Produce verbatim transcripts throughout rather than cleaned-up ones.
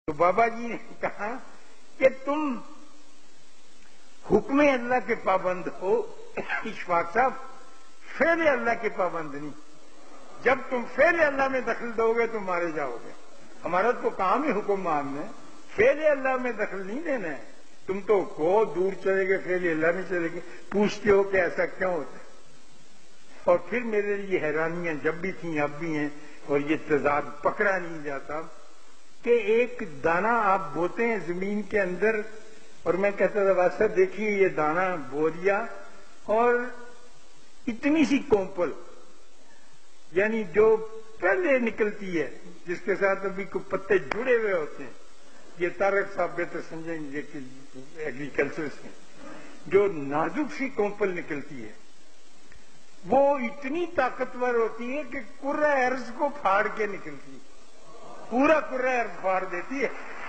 تو بابا جی نے کہا کہ تم حکم اللہ کے پابند ہو اشفاق صاحب، فعل اللہ کے پابند نہیں. جب تم فعل اللہ میں دخل دو گے تو مارے جاؤ گے. ہمارا تو کام ہی حکم ماننا ہے، فعل اللہ میں دخل نہیں دینا ہے. تم تو کو دور چلے گئے، فعل اللہ میں چلے گئے، پوچھتے ہو کہ ایسا کیوں ہوتا ہے. اور پھر میرے لیے حیرانیاں جب بھی تھیں اب بھی ہیں، اور یہ تضاد پکڑا نہیں جاتا کہ ایک دانہ آپ بوتے ہیں زمین کے اندر، اور میں کہتا تھا واسطہ دیکھیے یہ دانہ بو دیا، اور اتنی سی کومپل یعنی جو پہلے نکلتی ہے جس کے ساتھ ابھی کوئی پتے جڑے ہوئے ہوتے ہیں، یہ طارق صاحب بہتر سمجھیں گے کہ ایگریکلچر سے جو نازک سی کومپل نکلتی ہے وہ اتنی طاقتور ہوتی ہے کہ کرہ ارض کو پھاڑ کے نکلتی ہے، پورا کرہ ارض پھاڑ دیتی ہے،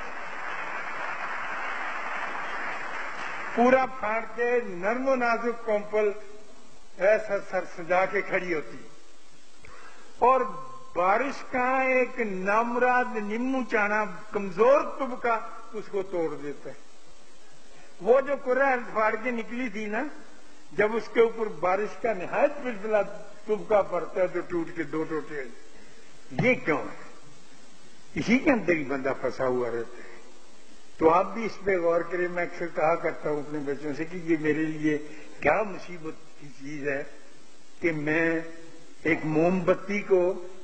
پورا پھاڑ کے نرم و نازک کومپل ایسا سر سجا کے کھڑی ہوتی ہے. اور بارش کا ایک نامراد نمو چانا کمزور طبقہ اس کو توڑ دیتا ہے. وہ جو کرہ ارض پھاڑ کے نکلی تھی نا، جب اس کے اوپر بارش کا نہایت پلپلا طبقہ پڑتا ہے تو ٹوٹ کے دو ٹوٹے. یہ کیوں ہے؟ اسی کے اندر ہی بندہ پھنسا ہوا رہتا ہے. تو آپ بھی اس پہ غور کریں. میں اکثر کہا کرتا ہوں اپنے بچوں سے کہ یہ میرے لیے کیا مصیبت کی چیز ہے کہ میں ایک موم بتی کو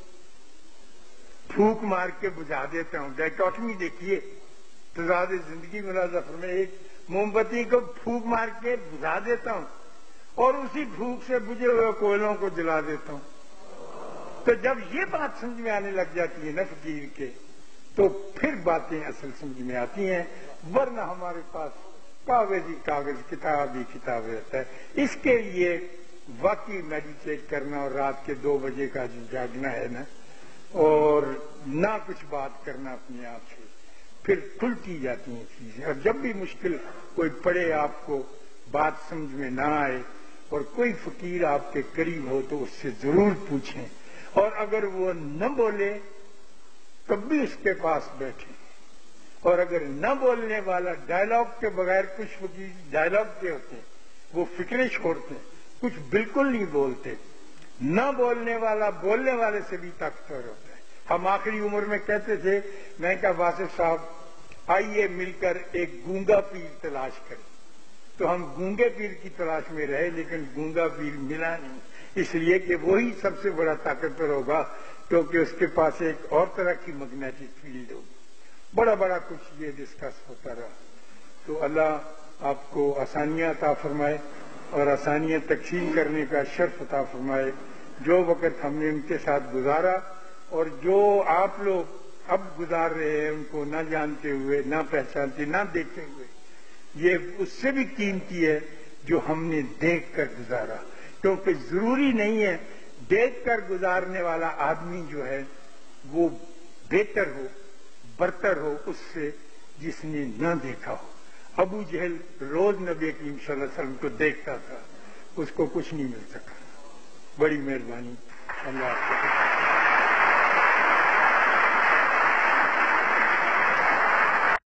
پھونک مار کے بجھا دیتا ہوں. ڈائکاٹمی دیکھیے، تضاد زندگی ملاحظہ فرمائیں. ایک موم بتی کو پھونک مار کے بجھا دیتا ہوں اور اسی پھونک سے بجھے ہوئے کوئلوں کو جلا دیتا ہوں. تو جب یہ بات سمجھ میں آنے لگ جاتی ہے نا فقیر کے، تو پھر باتیں اصل سمجھ میں آتی ہیں. ورنہ ہمارے پاس کاغذ ہی کاغذ، کتاب ہی کتاب رہتا ہے. اس کے لیے واقعی میڈیٹیٹ کرنا اور رات کے دو بجے کا جو جاگنا ہے نا، اور نہ کچھ بات کرنا اپنے آپ سے، پھر کھلتی جاتی ہیں چیزیں. اور جب بھی مشکل کوئی پڑے، آپ کو بات سمجھ میں نہ آئے اور کوئی فقیر آپ کے قریب ہو تو اس سے ضرور پوچھیں. اور اگر وہ نہ بولے تب بھی اس کے پاس بیٹھیں. اور اگر نہ بولنے والا، ڈائلاگ کے بغیر کچھ فقیر ڈائلاگ کے ہوتے ہیں، وہ فکریں چھوڑتے ہیں، کچھ بالکل نہیں بولتے. نہ بولنے والا بولنے والے سے بھی طاقتور ہوتا ہے. ہم آخری عمر میں کہتے تھے، میں کہا واصف صاحب آئیے مل کر ایک گونگا پیر تلاش کریں. تو ہم گونگے پیر کی تلاش میں رہے، لیکن گونگا پیر ملا نہیں، اس لیے کہ وہی سب سے بڑا طاقتور ہوگا کیونکہ اس کے پاس ایک اور طرح کی میگنیٹک فیلڈ ہوگی. بڑا بڑا کچھ یہ ڈسکس ہوتا رہا. تو اللہ آپ کو آسانیاں عطا فرمائے اور آسانیاں تقسیم کرنے کا شرف عطا فرمائے. جو وقت ہم نے ان کے ساتھ گزارا اور جو آپ لوگ اب گزار رہے ہیں ان کو نہ جانتے ہوئے، نہ پہچانتے، نہ دیکھتے ہوئے، یہ اس سے بھی قیمتی ہے جو ہم نے دیکھ کر گزارا. کیونکہ ضروری نہیں ہے دیکھ کر گزارنے والا آدمی جو ہے وہ بہتر ہو، برتر ہو اس سے جس نے نہ دیکھا ہو. ابو جہل روز نبی کریم صلی اللہ علیہ وسلم کو دیکھتا تھا، اس کو کچھ نہیں مل سکا. بڑی مہربانی، اللہ آپ کو